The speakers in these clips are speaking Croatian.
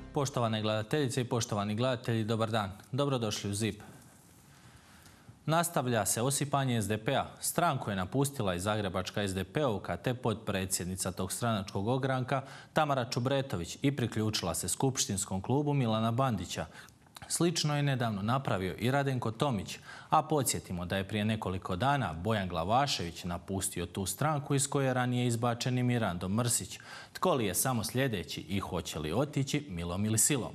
Poštovane gledateljice i poštovani gledatelji, dobar dan. Dobrodošli u ZIP. Nastavlja se osipanje SDP-a. Stranku je napustila i zagrebačka SDP-ovka te potpredsjednica tog stranačkog ogranka Tamara Čubretović i priključila se skupštinskom klubu Milana Bandića. Slično je nedavno napravio i Radenko Tomić, a podsjetimo da je prije nekoliko dana Bojan Glavašević napustio tu stranku iz koje je ranije izbačen i Mirando Mrsić. Tko li je samo sljedeći i hoće li otići milom ili silom?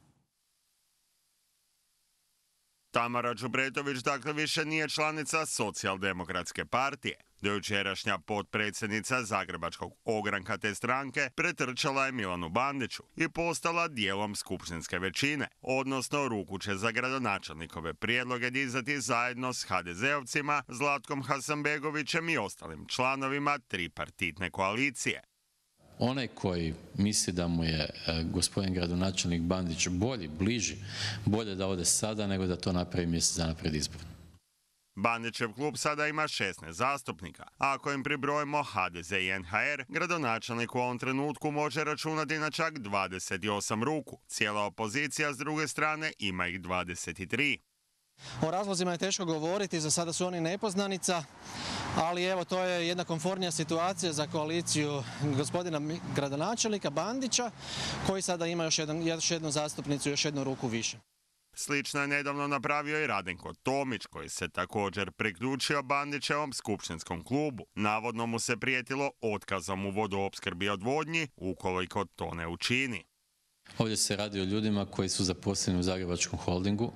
Tamara Čubretović dakle više nije članica Socijaldemokratske partije. Dojučerašnja potpredsjednica zagrebačkog ogranka te stranke pretrčala je Milanu Bandiću i postala dijelom skupštinske većine, odnosno ruku će za gradonačelnikove prijedloge dizati zajedno s HDZ-ovcima, Zlatkom Hasanbegovićem i ostalim članovima tripartitne koalicije. Onaj koji misli da mu je gospodin gradonačelnik Bandić bolji, bliži, bolje da ode sada nego da to napravi mjesec dana pred izbor. Bandićev klub sada ima 16 zastupnika. Ako im pribrojimo HDZ i NHR, gradonačelnik u ovom trenutku može računati na čak 28 ruku. Cijela opozicija s druge strane ima ih 23. O razlozima je teško govoriti, za sada su oni nepoznanica, ali evo to je jedna komfornija situacija za koaliciju gospodina gradonačelnika Bandića, koji sada ima još jednu zastupnicu, još jednu ruku više. Slično je nedavno napravio i Radenko Tomić, koji se također priključio Bandićevom skupštinskom klubu. Navodno mu se prijetilo otkazom u vodoopskrbi i odvodnji ukoliko to ne učini. Ovdje se radi o ljudima koji su zaposleni u Zagrebačkom holdingu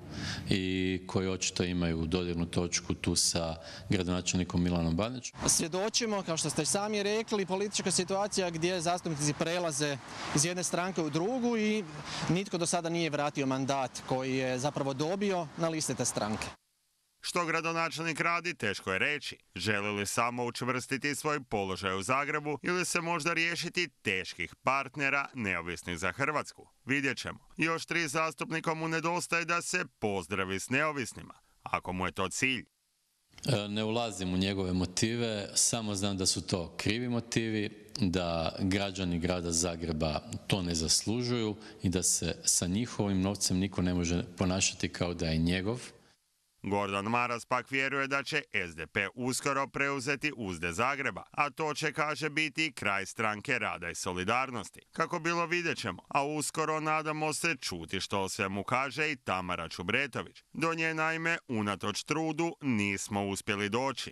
i koji očito imaju dodirnu točku tu sa gradonačelnikom Milanom Bandićem. Svjedočimo, kao što ste sami rekli, politička situacija gdje zastupnici prelaze iz jedne stranke u drugu i nitko do sada nije vratio mandat koji je zapravo dobio na liste te stranke. Što gradonačelnik radi, teško je reći. Želi li samo učvrstiti svoj položaj u Zagrebu ili se možda riješiti teških partnera neovisnih za Hrvatsku? Vidjet ćemo. Još 3 zastupnika mu nedostaje da se pozdravi s neovisnima, ako mu je to cilj. Ne ulazim u njegove motive, samo znam da su to krivi motivi, da građani grada Zagreba to ne zaslužuju i da se sa njihovim novcem niko ne može ponašati kao da je njegov. Gordan Maras pak vjeruje da će SDP uskoro preuzeti uzde Zagreba, a to će, kaže, biti kraj Stranke rada i solidarnosti. Kako bilo, vidjet ćemo, a uskoro nadamo se čuti što o svemu kaže i Tamara Čubretović. Do nje naime, unatoč trudu, nismo uspjeli doći.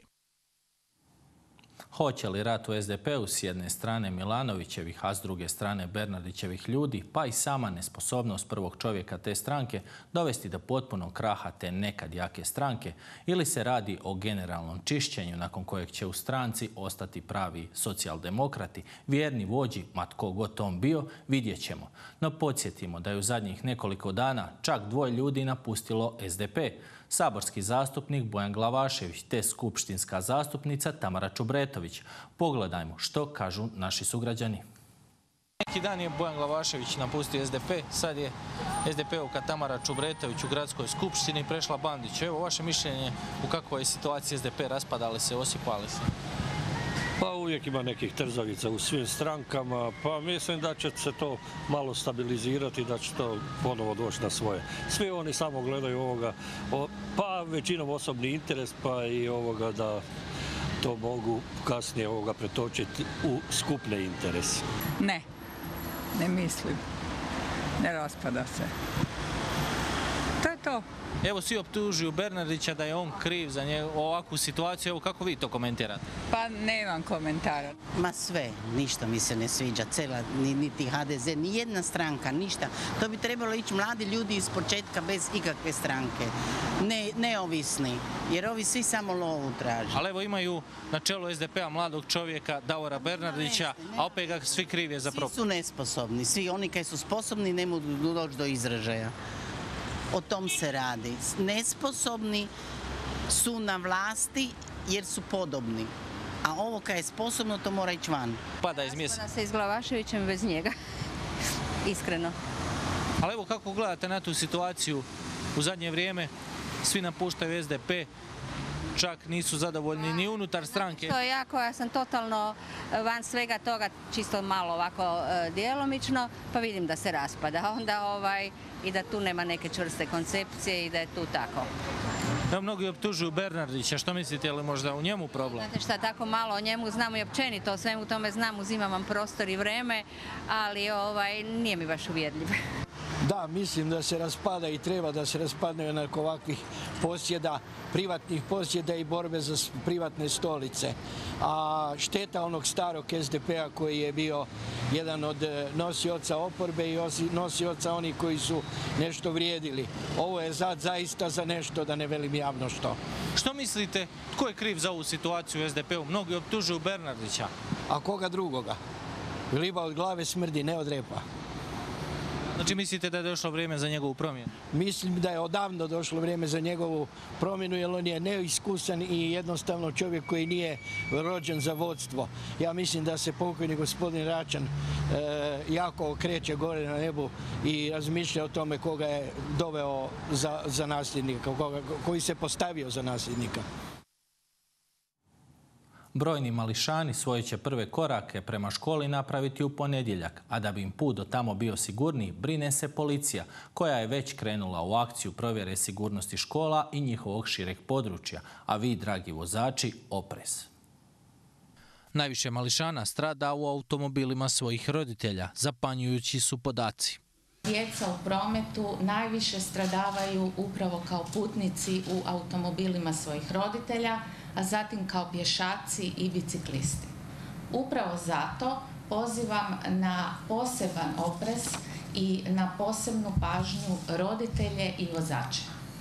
Hoće li rat u SDP-u s jedne strane Milanovićevih, a s druge strane Bernardićevih ljudi, pa i sama nesposobnost prvog čovjeka te stranke dovesti do potpunog kraha te nekad jake stranke, ili se radi o generalnom čišćenju nakon kojeg će u stranci ostati pravi socijaldemokrati, vjerni vođi, ma tko god on bio, vidjet ćemo. No podsjetimo da je u zadnjih nekoliko dana čak 2 ljudi napustilo SDP. Saborski zastupnik Bojan Glavašević te skupštinska zastupnica Tamara Čubretović. Pogledajmo što kažu naši sugrađani. Neki dan je Bojan Glavašević napustio SDP, sad je SDP-ovka Tamara Čubretović u gradskoj skupštini prešla Bandiću. Evo vaše mišljenje u kakvoj je situaciji SDP, raspadali se, osipali se? Pa uvijek ima nekih trzavica u svim strankama, pa mislim da će se to malo stabilizirati, da će to ponovo doći na svoje. Svi oni samo gledaju ovoga, pa većinom osobni interes, pa i ovoga da to mogu kasnije pretočiti u skupne interese. Ne mislim. Ne raspada se. To je to. Evo svi optužuju Bernardića da je on kriv za ovakvu situaciju. Evo kako vi to komentirate? Pa nemam komentara. Ma sve, ništa mi se ne sviđa, niti HDZ, ni jedna stranka, ništa. To bi trebalo ići mladi ljudi iz početka bez ikakve stranke. Neovisni, jer ovi svi samo lovu traže. Ali evo imaju na čelu SDP-a mladog čovjeka Davora Bernardića, a opet ga svi krive za propast. Svi su nesposobni, svi oni koji su sposobni ne mogu doći do izražaja. O tom se radi. Nesposobni su na vlasti jer su podobni. A ovo kad je sposobno, to mora ići van. Pada iz mjesta. Raspada se s Glavaševićem bez njega. Iskreno. Ali evo kako gledate na tu situaciju u zadnje vrijeme? Svi napuštaju SDP. čak nisu zadovoljni ni unutar stranke. To je ja koja sam totalno van svega toga, čisto malo ovako djelomično, pa vidim da se raspada. Onda i da tu nema neke čvrste koncepcije i da je tu tako. Da, mnogi optužuju Bernardića, što mislite, je li možda u njemu problem? Znate šta, tako malo o njemu znam i općenito o svemu tome znam, uzimam vam prostor i vreme, ali nije mi baš uvjerljiv. Da, mislim da se raspada i treba da se raspadne nakon ovakvih posjeda, privatnih posjeda i borbe za privatne stolice. A šteta onog starog SDP-a koji je bio jedan od nosioca oporbe i nosioca onih koji su nešto vrijedili. Ovo je zaista za nešto, da ne velim javno što. Što mislite, tko je kriv za ovu situaciju u SDP-u? Mnogi optužuju Bernardića. A koga drugoga? Riba od glave smrdi, ne od repa. Znači mislite da je došlo vrijeme za njegovu promjenu? Mislim da je odavno došlo vrijeme za njegovu promjenu, jer on je neiskusan i jednostavno čovjek koji nije rođen za vodstvo. Ja mislim da se pokojni gospodin Račan jako okreće gore na nebu i razmišlja o tome koga je doveo za nasljednika, koji se postavio za nasljednika. Brojni mališani svoje će prve korake prema školi napraviti u ponedjeljak, a da bi im put do tamo bio sigurniji, brine se policija, koja je već krenula u akciju provjere sigurnosti škola i njihovog šireg područja, a vi, dragi vozači, oprez. Najviše mališana strada u automobilima svojih roditelja, zapanjujući su podaci. Djeca u prometu najviše stradavaju upravo kao putnici u automobilima svojih roditelja, a zatim kao pješaci i biciklisti. Upravo zato pozivam na poseban oprez i na posebnu pažnju roditelje i vozače.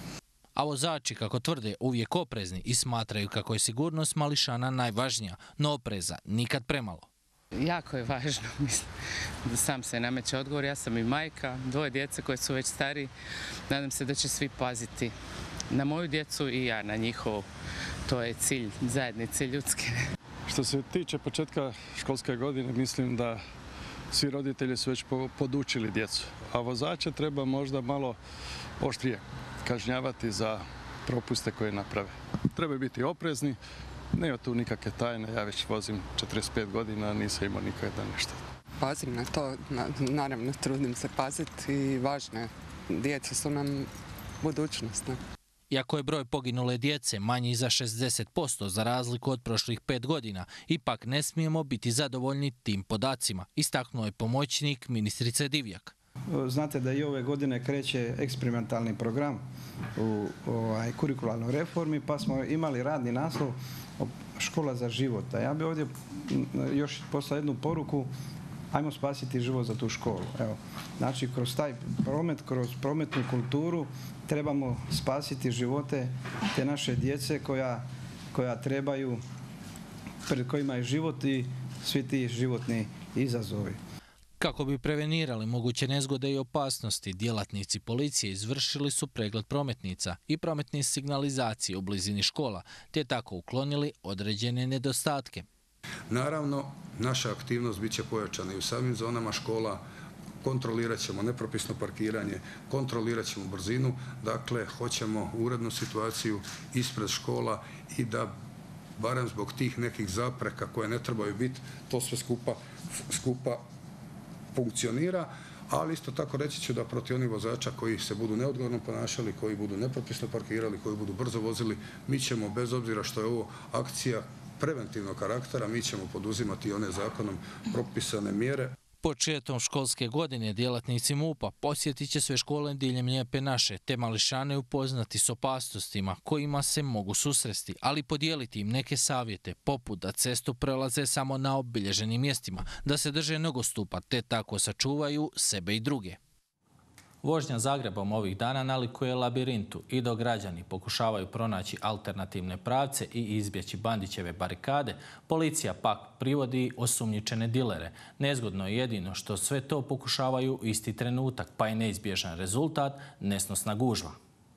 A vozači, kako tvrde, uvijek oprezni i smatraju kako je sigurnost mališana najvažnija, no opreza nikad premalo. Jako je važno, mislim, da sam se nameće odgovor. Ja sam i majka, 2 djece koje su već stari. Nadam se da će svi paziti na moju djecu i ja na njihovu. To je cilj, zajedni cilj ljudski. Što se tiče početka školske godine, mislim da svi roditelji su već podučili djecu, a vozače treba možda malo oštrije kažnjavati za propuste koje naprave. Treba biti oprezni. Nema tu nikakve tajne, ja već vozim 45 godina, nisam imao nikada nešto. Pazim na to, naravno trudim se paziti i važno je. Djeca su nam budućnost. Iako je broj poginule djece manji za 60% za razliku od prošlih 5 godina, ipak ne smijemo biti zadovoljni tim podacima, istaknuo je pomoćnik ministrice Divjak. Znate da i ove godine kreće eksperimentalni program u kurikularnoj reformi, pa smo imali radni naslov Škola za život. A ja bih ovdje još poslao jednu poruku, ajmo spasiti život za tu školu. Evo, znači, kroz taj promet, kroz prometnu kulturu trebamo spasiti živote te naše djece koja trebaju, pred kojima je život i svi ti životni izazovi. Kako bi prevenirali moguće nezgode i opasnosti, djelatnici policije izvršili su pregled prometnica i prometne signalizacije u blizini škola, te tako uklonili određene nedostatke. Naravno, naša aktivnost bit će pojačana i u samim zonama škola. Kontrolirat ćemo nepropisno parkiranje, kontrolirat ćemo brzinu, dakle, hoćemo urednu situaciju ispred škola i da, barem zbog tih nekih zapreka koje ne trebaju biti, to sve skupa funkcionira, ali isto tako reći ću da protiv onih vozača koji se budu neodgovorno ponašali, koji budu nepropisno parkirali, koji budu brzo vozili, mi ćemo, bez obzira što je ovo akcija preventivnog karaktera, mi ćemo poduzimati one zakonom propisane mjere. Početkom školske godine djelatnici MUP-a posjetit će sve škole diljem Lijepe naše, te mališane upoznati s opasnostima kojima se mogu susresti, ali podijeliti im neke savjete, poput da cestu prelaze samo na obilježenim mjestima, da se drže nogostupa, te tako sačuvaju sebe i druge. Vožnja Zagrebom ovih dana nalikuje labirintu i dok građani pokušavaju pronaći alternativne pravce i izbjeći Bandićeve barikade, policija pak privodi osumnjičene dilere. Nezgodno je jedino što sve to pokušavaju isti trenutak, pa je neizbježan rezultat nesnosna gužva.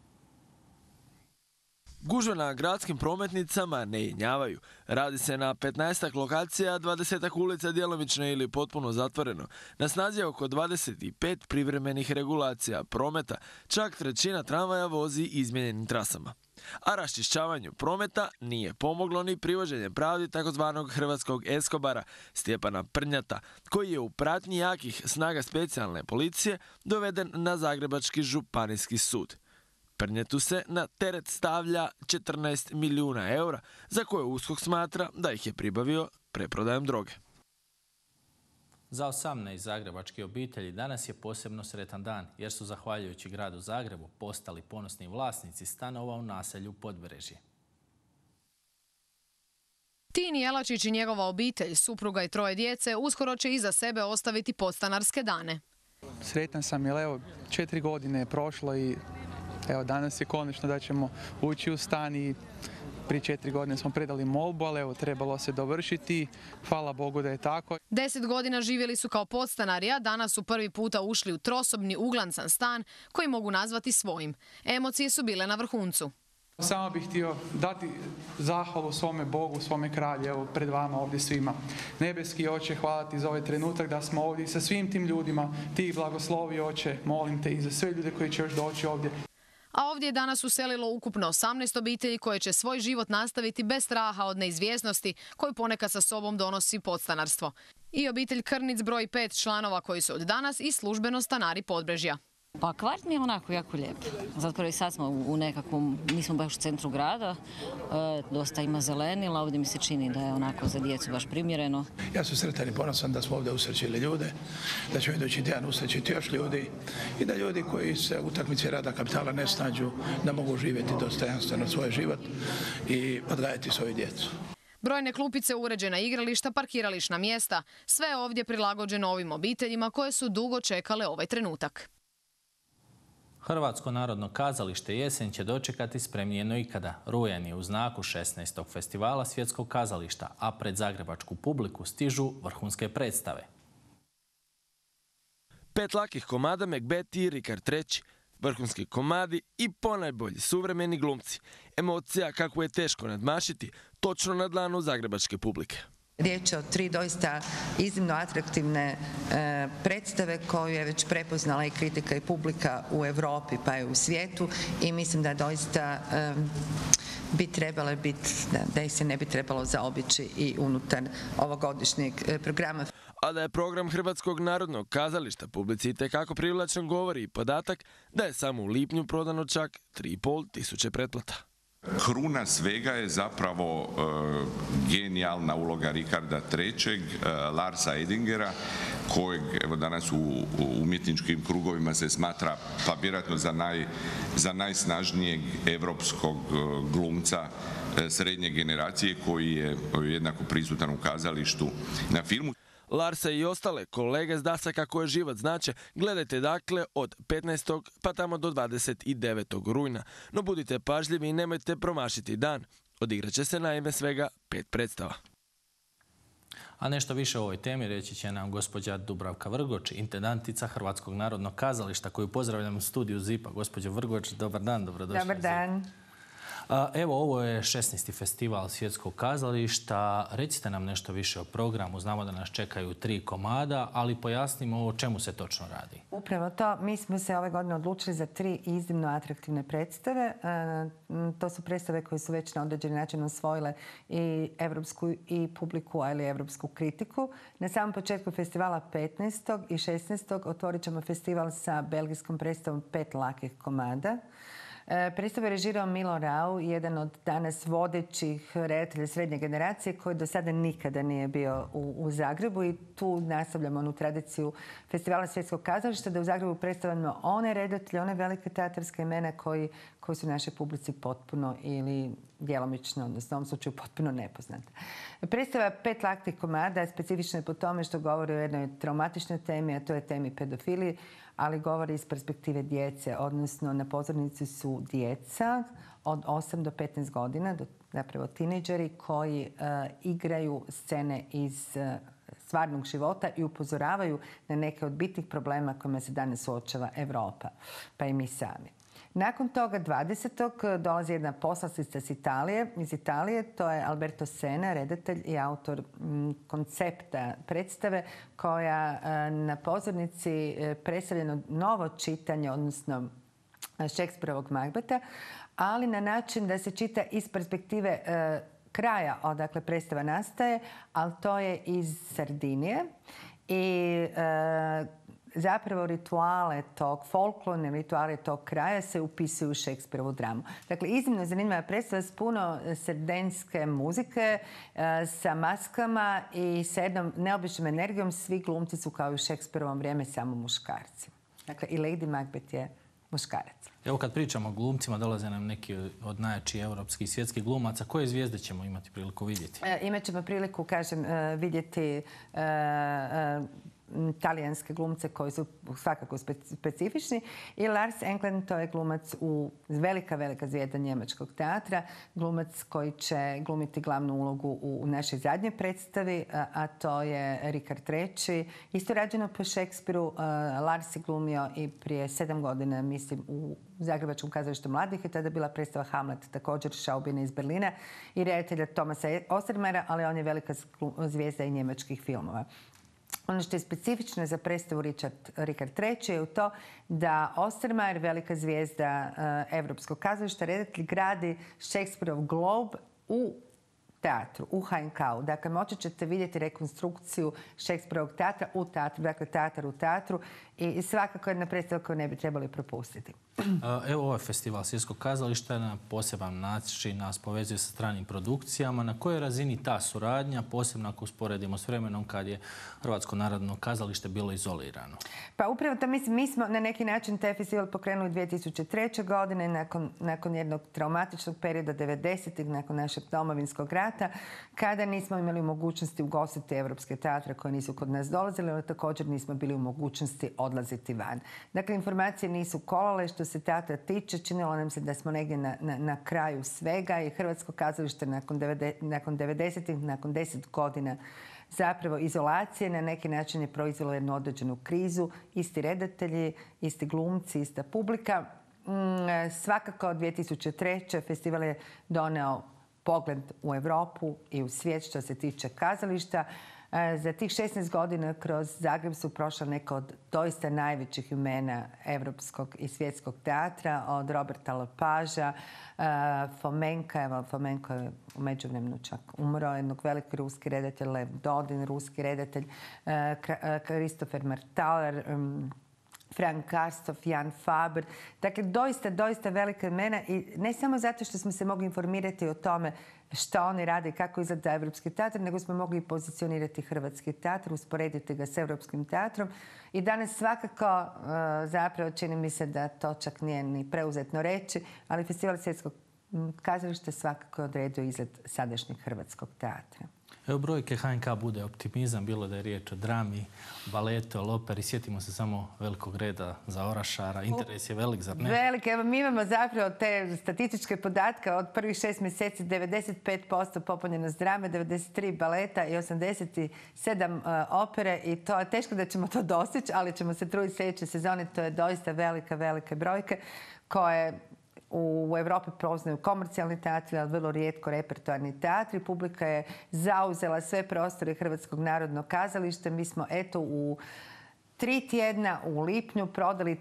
Gužve na gradskim prometnicama ne jenjavaju. Radi se na 15 lokacija, 20 ulica djelomično ili potpuno zatvoreno. Na snazi je oko 25 privremenih regulacija prometa, čak 1/3 tramvaja vozi izmijenjenim trasama. A raščišćavanju prometa nije pomoglo ni privođenje pravdi takozvanog hrvatskog Eskobara Stjepana Prnjata, koji je u pratnji jakih snaga specijalne policije doveden na Zagrebački županijski sud. Prnjetu se na teret stavlja 14 milijuna eura, za koje USKOK smatra da ih je pribavio preprodajom droge. Za 18 zagrebačkih obitelji danas je posebno sretan dan, jer su zahvaljujući gradu Zagrebu postali ponosni vlasnici stanova u naselju Podbrežje. Tini Jelačić i njegova obitelj, supruga i 3 djece, uskoro će iza sebe ostaviti podstanarske dane. Sretan sam jer evo 4 godine je prošlo i evo danas je konačno da ćemo ući u stan i prije 4 godine smo predali molbu, ali evo trebalo se dovršiti. Hvala Bogu da je tako. 10 godina živjeli su kao podstanari, a danas su prvi puta ušli u trosobni uglancan stan koji mogu nazvati svojim. Emocije su bile na vrhuncu. Samo bih htio dati zahvalu svome Bogu, svome kralju, evo pred vama ovdje svima. Nebeski Oče, hvala ti za ovaj trenutak da smo ovdje sa svim tim ljudima. Ti blagoslovi Oče, molim te i za sve ljude koji će još doći ovdje. A ovdje je danas uselilo ukupno 18 obitelji koje će svoj život nastaviti bez straha od neizvjesnosti koju ponekad sa sobom donosi podstanarstvo. I obitelj Krnic broji 5 članova koji su od danas i službeno stanari Podbrežja. Pa kvart mi je onako jako lijep. Zato i sad smo u nekakvom, nismo baš u centru grada, dosta ima zelenila, ovdje mi se čini da je onako za djecu baš primjereno. Ja sam sretan i ponosan da smo ovdje usrećili ljude, da ćemo idući tjedan usrećiti još ljudi i da ljudi koji se u utakmici rada kapitala ne snađu, da mogu živjeti dostojanstveno svoj život i odgajati svoju djecu. Brojne klupice, uređena igrališta, parkirališna mjesta, sve je ovdje prilagođeno ovim obiteljima koje su dugo čekale ovaj trenutak. Hrvatsko narodno kazalište jesen će dočekati spremnije no ikada. Rujan je u znaku 16. festivala svjetskog kazališta, a pred zagrebačku publiku stižu vrhunske predstave. 5 lakih komada Macbeth i Rikard III, vrhunski komadi i ponajbolji suvremeni glumci. Emocija kako je teško nadmašiti, točno na dlanu zagrebačke publike. Riječ je o 3 doista iznimno atraktivne predstave koju je već prepoznala i kritika i publika u Europi pa i u svijetu i mislim da doista bi trebale biti, da ih se ne bi trebalo zaobići i unutar ovogodišnjeg programa. A da je program Hrvatskog narodnog kazališta publici itekako privlačan govori i podatak da je samo u lipnju prodano čak 3.500 pretplata. Kruna svega je zapravo genijalna uloga Rikarda III, Larsa Edingera, kojeg evo danas u umjetničkim krugovima se smatra pa vjerojatno za najsnažnijeg europskog glumca srednje generacije koji je jednako prisutan u kazalištu na filmu. Larsa i ostale kolege s dasaka koje život znače gledajte dakle od 15. pa tamo do 29. rujna. No budite pažljivi i nemojte promašiti dan. Odigrat će se naime svega 5 predstava. A nešto više o ovoj temi reći će nam gospođa Dubravka Vrgoč, intendantica Hrvatskog narodnog kazališta, koju pozdravljam u studiju ZIP-a. Gospođo Vrgoč, dobar dan, dobrodošli. Dobar dan. Evo, ovo je 16. festival svjetskog kazališta. Recite nam nešto više o programu. Znamo da nas čekaju 3 komada, ali pojasnimo o čemu se točno radi. Upravo to. Mi smo se ove godine odlučili za 3 iznimno atraktivne predstave. To su predstave koje su već na određeni način osvojile i evropsku i publiku, ali i evropsku kritiku. Na samom početku festivala 15. i 16. otvorit ćemo festival sa belgijskom predstavom 5 lakih komada. Predstavu je režirao Milo Rau, jedan od danas vodećih redatelja srednje generacije koji do sada nikada nije bio u Zagrebu i tu nastavljamo onu tradiciju Festivala svjetskog kazališta da u Zagrebu predstavljamo one redatelje, one velike teatarske imena koji su našoj publici potpuno ili djelomično, odnosno u ovom slučaju potpuno nepoznata. Predstava 5 lakih komada specifična je po tome što govori o jednoj traumatičnoj temi, a to je temi pedofilije, ali govori iz perspektive djece, odnosno na pozornici su djeca od 8 do 15 godina, zapravo tinejdžeri koji igraju scene iz stvarnog života i upozoravaju na neke od bitnih problema kojima se danas suočava Europa, pa i mi sami. Nakon toga 20. dolazi jedna poslastica iz Italije, to je Alberto Sena, redatelj i autor koncepta predstave koja na pozornici predstavljeno novo čitanje, odnosno Šekspirovog Macbeta, ali na način da se čita iz perspektive kraja odakle predstava nastaje, ali to je iz Sardinije. I zapravo rituale tog, folklorne rituale tog kraja se upisuju u Šekspirovu dramu. Dakle, iznimno zanimljiva predstava s puno sardenske muzike, sa maskama i sa jednom neobičnom energijom. Svi glumci su kao i u Šekspirovom vrijeme samo muškarci. Dakle, i Lady Macbeth je muškarac. Evo kad pričamo o glumcima, dolaze nam neki od najjačih europskih i svjetskih glumaca. Koje zvijezde ćemo imati priliku vidjeti? Imat ćemo priliku, kažem, vidjeti talijanske glumce koji su svakako specifični. I Lars Englund, to je glumac velika zvijezda njemačkog teatra. Glumac koji će glumiti glavnu ulogu u našoj zadnjoj predstavi, a to je Richard III. Isto rađeno po Šekspiru. Lars je glumio i prije 7 godina, mislim, u Zagrebačkom kazalištu mladih. Je tada bila predstava Hamlet, također Schaubine iz Berlina i redatelja Thomasa Ostermeyera, ali on je velika zvijezda i njemačkih filmova. Ono što je specifično za predstavu Richard III. Je u to da Ostermeyer, velika zvijezda Evropskog kazališta, redatelj, gradi Šekspirov glob u teatru, u HNK-u. Dakle, moći ćete vidjeti rekonstrukciju Šekspirovog teatra u teatru, dakle teatar u teatru i svakako jedna predstava koju ne bi trebali propustiti. Evo ovaj festival svjetskog kazališta na poseban način nas povezuje sa stranim produkcijama. Na kojoj razini ta suradnja, posebno ako usporedimo s vremenom kad je Hrvatsko narodno kazalište bilo izolirano? Pa upravo to mi smo na neki način taj festival pokrenuli 2003. godine nakon jednog traumatičnog perioda 90-ih, nakon našeg domovinskog rata, kada nismo imali mogućnosti ugostiti evropske teatre koje nisu kod nas dolazili, ali također nismo bili u mogućnosti odlaziti van. Dakle, informacije nisu kolale. Što se teatra tiče, činilo nam se da smo negdje na kraju svega i Hrvatsko kazalište nakon 90-ih, nakon 10 godina zapravo izolacije, na neki način je proizvelo jednu određenu krizu. Isti redatelji, isti glumci, ista publika. Svakako 2003. festival je doneo pogled u Europu i u svijet što se tiče kazališta. Za tih 16 godina kroz Zagreb su prošla neka od doista najvećih imena evropskog i svjetskog teatra, od Roberta Lepagea, Fomenka. Evo, Fomenko je u međuvremenu čak umro, jednog veliki ruski redatelj, Lev Dodin, ruski redatelj, Christopher Martaler, Frank Karstof, Jan Faber. Dakle, doista velika imena i ne samo zato što smo se mogli informirati o tome šta oni rade i kako izgleda Evropski teatr, nego smo mogli pozicionirati Hrvatski teatr, usporediti ga s Europskim teatrom. I danas svakako, zapravo čini mi se da to čak nije ni preuzetno reći, ali Festival svjetskog kazališta svakako je odredio izgled sadašnjeg Hrvatskog teatra. Evo, brojke HNK bude optimizam, bilo da je riječ o drami, baletu, operi. Sjetimo se samo velikog reda za Orašara. Interes je velik, zar ne? Velik. Evo, mi imamo zapravo te statističke podatke od prvih 6 mjeseci, 95% popunjenost drame, 93 baleta i 87 opere. I to je teško da ćemo to dostići, ali ćemo se truditi sljedeće sezone. To je doista velike brojke koje u Europi poznaju komercijalni teatri, ali vrlo rijetko repertoarni teatri. Publika je zauzela sve prostore Hrvatskog narodnog kazališta. Mi smo u 3 tjedna u lipnju prodali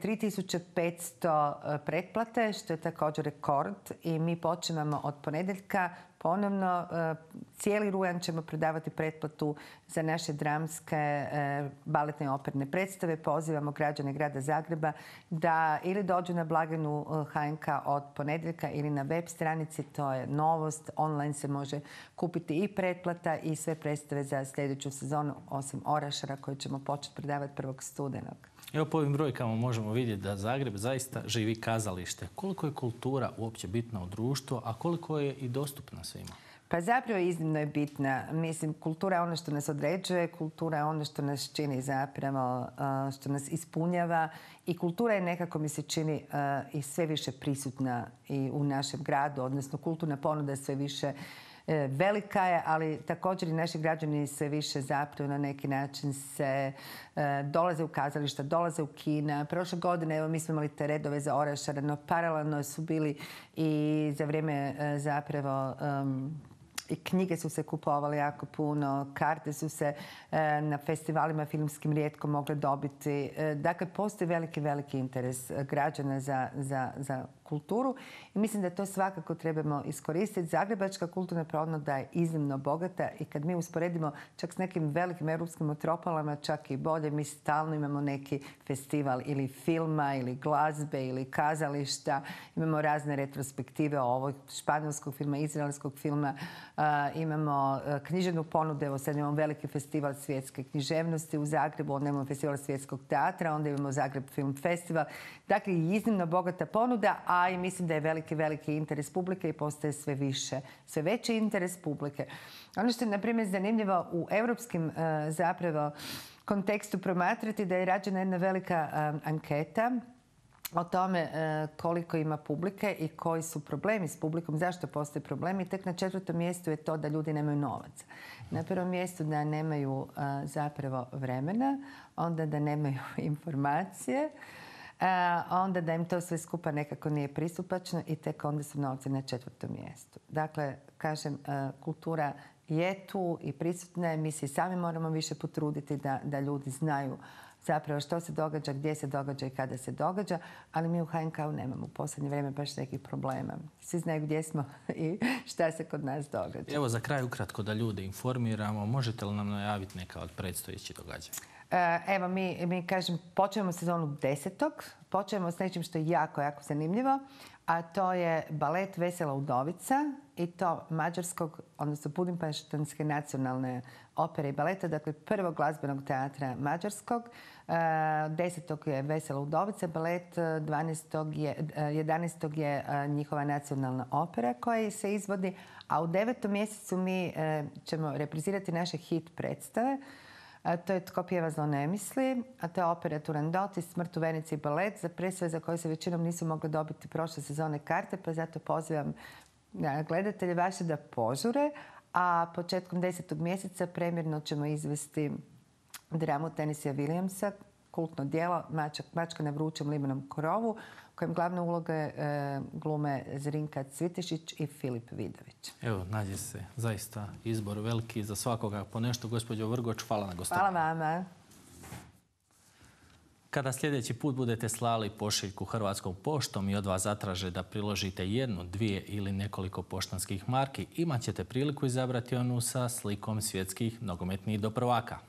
3500 pretplate, što je također rekord. I mi počinjemo od ponedjeljka ponovno. Cijeli rujan ćemo prodavati pretplatu za naše dramske, baletne i operne predstave. Pozivamo građane grada Zagreba da ili dođu na blagajnu HNK od ponedjeljka ili na web stranici. To je novost. Online se može kupiti i pretplata i sve predstave za sljedeću sezonu, osim Orašara koji ćemo početi prodavati 1. studenog. Evo, po ovim brojkama možemo vidjeti da Zagreb zaista živi kazalište. Koliko je kultura uopće bitna u društvu, a koliko je i dostupna svima? Pa zapravo iznimno je bitna. Mislim, kultura je ono što nas određuje, kultura je ono što nas čini zapravo, što nas ispunjava i kultura je nekako, mi se čini, i sve više prisutna i u našem gradu, odnosno kulturna ponuda je sve više velika je, ali također i naši građani sve više zapravo na neki način se dolaze u kazališta, dolaze u kina. Prošle godine, evo, mi smo imali te redove za Orašara, no paralelno su bili i za vrijeme zapravo i knjige su se kupovale jako puno, karte su se na festivalima filmskim rijetko mogle dobiti. Dakle, postoji veliki interes građana za kulturu i mislim da to svakako trebamo iskoristiti. Zagrebačka kulturna pronuda je iznimno bogata i kad mi usporedimo čak s nekim velikim europskim metropolama, čak i bolje, mi stalno imamo neki festival ili filma ili glazbe ili kazališta, imamo razne retrospektive ovog španjolskog filma, izraelskog filma, imamo književnu ponudu, evo sad imamo veliki festival svjetske književnosti u Zagrebu, onda imamo festival svjetskog teatra, onda imamo Zagreb Film Festival. Dakle, iznimno bogata ponuda, a i mislim da je veliki interes publike i postaje sve veći interes publike. Ono što je, na primjer, zanimljivo u europskim zapravo kontekstu promatrati da je rađena jedna velika anketa o tome koliko ima publike i koji su problemi s publikom, zašto postoje problemi. Tek na 4. mjestu je to da ljudi nemaju novaca. Na 1. mjestu da nemaju zapravo vremena, onda da nemaju informacije, onda da im to sve skupa nekako nije pristupačno i tek onda su novci na 4. mjestu. Dakle, kažem, kultura je tu i prisutna je. Mi se sami moramo više potruditi da ljudi znaju zapravo što se događa, gdje se događa i kada se događa, ali mi u HNK-u nemamo u posljednje vrijeme baš nekih problema. Svi znaju gdje smo i šta se kod nas događa. Evo za kraj ukratko da ljude informiramo, možete li nam najaviti neka od predstojećih događanja? Evo, mi kažem, počnemo sezonu 10. Počnemo s nečim što je jako zanimljivo, a to je balet Vesela udovica i to mađarskog, odnosno Budimpeštanske nacionalne opere i baleta, dakle prvog glazbenog teatra mađarskog. 10. je Vesela udovica balet, 11. je njihova nacionalna opera koja se izvodi, a u 9. mjesecu mi ćemo reprizirati naše hit predstave. To je Tko pjeva zlo ne misli, a to je opera Turandot i Smrt u Veneciji balet za predstave za koje se većinom nisu mogle dobiti prošle sezone karte, pa zato pozivam gledatelje vaše da požure, a početkom 10. mjeseca premjerno ćemo izvesti dramu Tenisija Williamsa, kultno djelo Mačka na vrućem limenom krovu, kojem glavne uloge glume Zrinka Cvitešić i Filip Vidović. Evo, nađe se zaista izbor veliki za svakoga po nešto. Gospođo Vrgoč, hvala na gostovanju. Hvala vama. Kada sljedeći put budete slali pošiljku Hrvatskom poštom i od vas zatraže da priložite 1, 2 ili nekoliko poštanskih marki, imat ćete priliku izabrati onu sa slikom svjetskih nogometnih doprvaka.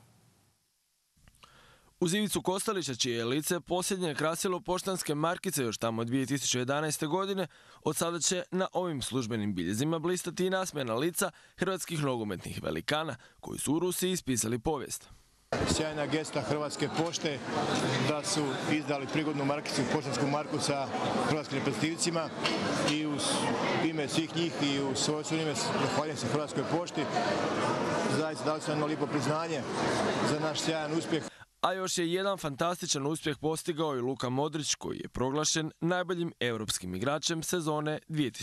Uz Ivicu Kostelića, čije je lice posljednje krasilo poštanske markice još tamo 2011. godine, od sada će na ovim službenim biljezima blistati i nasmijana lica hrvatskih nogometnih velikana koji su u Rusiji ispisali povijest. Sjajna gesta Hrvatske pošte da su izdali prigodnu markicu, poštansku marku sa hrvatskim reprezentativcima i uz ime svih njih i u svoje ime zahvaljujem se Hrvatskoj pošti. Zaista dali su nam lijepo priznanje za naš sjajan uspjeh. A još je jedan fantastičan uspjeh postigao i Luka Modrić, koji je proglašen najboljim europskim igračem sezone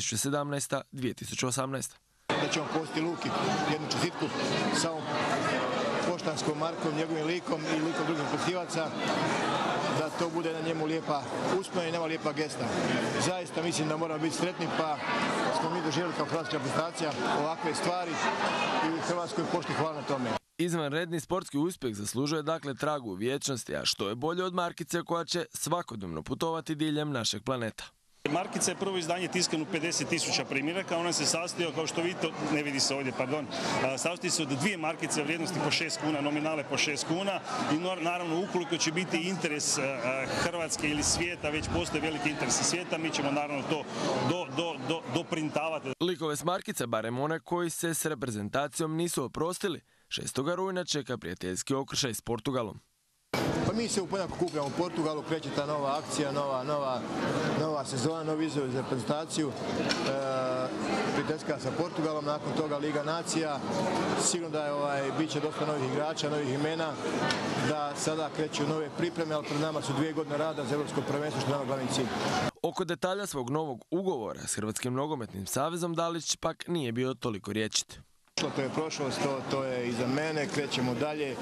2017-2018. Da ćemo postiti Luki jednu čestitku sa ovom poštanskom markom, njegovim likom i likom drugih reprezentativaca, da to bude na njemu lijepa uspomena i nema lijepa gesta. Zaista mislim da moramo biti sretni, pa smo mi doživjeli kao hrvatska reprezentacija ovakve stvari i Hrvatskoj pošti hvala na tome. Izvanredni sportski uspjeh zaslužuje dakle tragu u vječnosti, a što je bolje od markice koja će svakodnevno putovati diljem našeg planeta. Markica je prvo izdanje tiskano u 50.000 primjeraka, ona se sastoji, kao što vidite, ne vidi se ovdje, pardon, sastoji se od 2 markice vrijednosti po 6 kuna, nominale po 6 kuna i naravno ukoliko će biti interes Hrvatske ili svijeta, već postoji veliki interes svijeta, mi ćemo naravno to doprintavati. Likove s markice, barem one koji se s reprezentacijom nisu oprostili, 6. rujna čeka prijateljski okršaj s Portugalom. Pa mi se u ponedjeljak okupljamo u Portugalu, kreće ta nova akcija, nova sezona, novi izazov za reprezentaciju. Prijateljska sa Portugalom, nakon toga Liga nacija. Sigurno da bit će dosta novih igrača, novih imena, da sada kreću nove pripreme, ali pred nama su 2 godine rada za Europsko prvenstvo, što je nama glavni cilj. Oko detalja svog novog ugovora s Hrvatskim nogometnim savezom Dalić pak nije bio toliko rječit. To je prošlost, to je iza mene, krećemo dalje.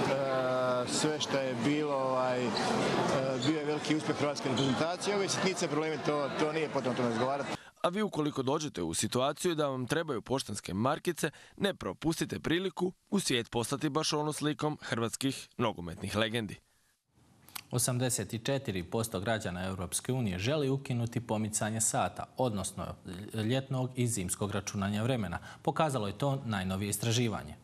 Sve što je bilo, bio je veliki uspjeh hrvatske reprezentacije. Ove sitnice problemi, to nije potrebno to razgovarati. A vi ukoliko dođete u situaciju da vam trebaju poštanske markice, ne propustite priliku u svijet poslati baš onu slikom hrvatskih nogometnih legendi. 84% građana Europske unije želi ukinuti pomicanje sata, odnosno ljetnog i zimskog računanja vremena. Pokazalo je to najnovije istraživanje.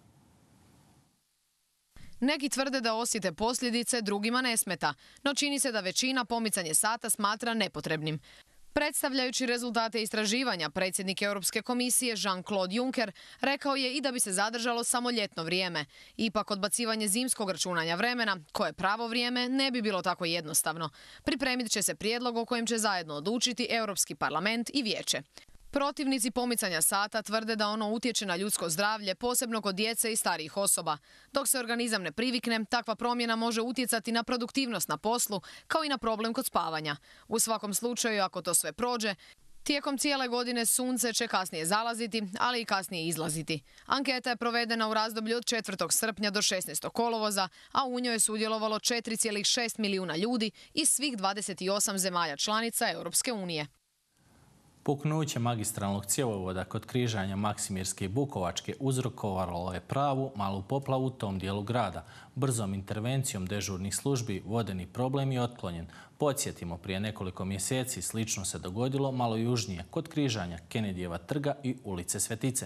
Neki tvrde da osjete posljedice, drugima ne smeta, no čini se da većina pomicanje sata smatra nepotrebnim. Predstavljajući rezultate istraživanja, predsjednik Europske komisije Jean-Claude Juncker rekao je i da bi se zadržalo samo ljetno vrijeme. Ipak odbacivanje zimskog računanja vremena, koje pravo vrijeme, ne bi bilo tako jednostavno. Pripremit će se prijedlog o kojem će zajedno odlučiti Europski parlament i vijeće. Protivnici pomicanja sata tvrde da ono utječe na ljudsko zdravlje, posebno kod djece i starijih osoba. Dok se organizam ne privikne, takva promjena može utjecati na produktivnost na poslu, kao i na problem kod spavanja. U svakom slučaju, ako to sve prođe, tijekom cijele godine sunce će kasnije zalaziti, ali i kasnije izlaziti. Anketa je provedena u razdoblju od 4. srpnja do 16. kolovoza, a u njoj je sudjelovalo 4,6 milijuna ljudi iz svih 28 zemalja članica Europske unije. Puknuće magistralnog cjevovoda kod križanja Maksimirske i Bukovačke uzrokovalo je pravu malu poplavu u tom dijelu grada. Brzom intervencijom dežurnih službi vodeni problem je otklonjen. Podsjetimo, prije nekoliko mjeseci slično se dogodilo malo južnije kod križanja Kennedyjeva trga i ulice Svetice.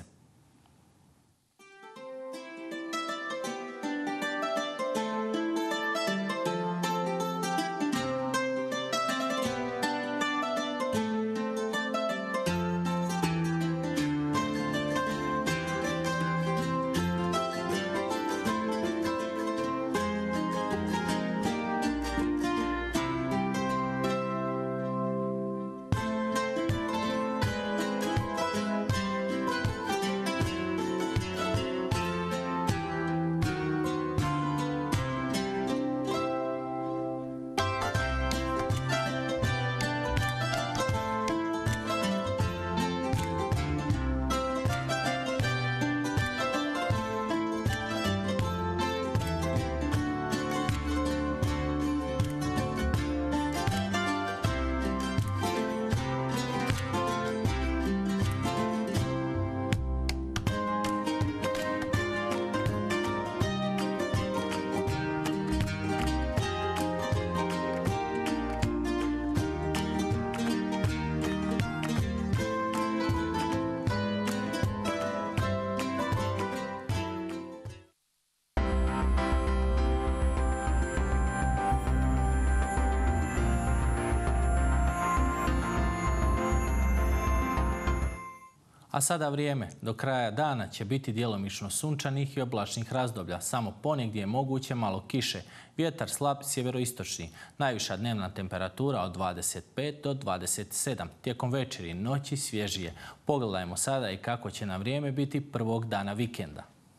A sada vrijeme. Do kraja dana će biti djelomično sunčanih i oblačnih razdoblja. Samo ponegdje je moguće malo kiše. Vjetar slab sjeveroistočni. Najviša dnevna temperatura od 25 do 27. Tijekom večeri i noći svježije. Pogledajmo sada i kako će na vrijeme biti prvog dana vikenda.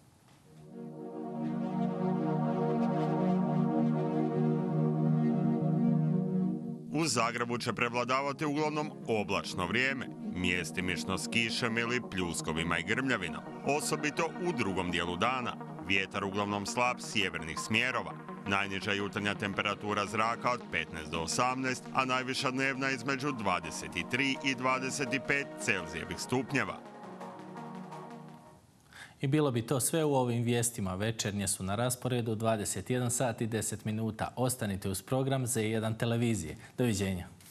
U Zagrebu će prevladavati uglavnom oblačno vrijeme, mjestimično s kišem ili pljuskovima i grmljavinom. Osobito u drugom dijelu dana. Vjetar uglavnom slab sjevernih smjerova. Najniža jutarnja temperatura zraka od 15 do 18, a najviša dnevna između 23 i 25 Celzijevih stupnjeva. I bilo bi to sve u ovim vijestima. Večernje su na rasporedu 21 sat i 10 minuta. Ostanite uz program Z1 televizije. Doviđenja.